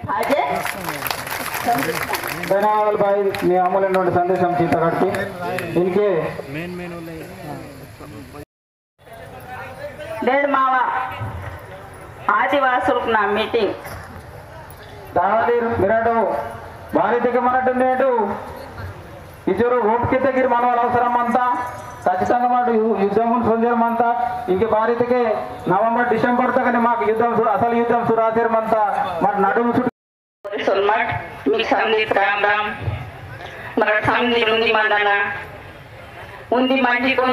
ధన్యవాదాలు భాయ్ మీ అమూల్యమైన సందేశం సీతగారికి इनके डेढ़ मावा आदिवासी ना मीटिंग दादी मिराडो भारी दिखे मनटू नेटू इजोरू ओपिके तेगिर मनवाल अवसरम अंता ఖచ్చితంగా మాట యుద్ధం సొంజరమంతా ఇంక భారతకే నవంబర్ డిసెంబర్ తకనే మాకు యుద్ధం అసలు యుద్ధం సురాసేరమంతా మరి నడుము सोलमठ मी समझित राम राम मरा समझी उंदी मंदना उंदी मंडी को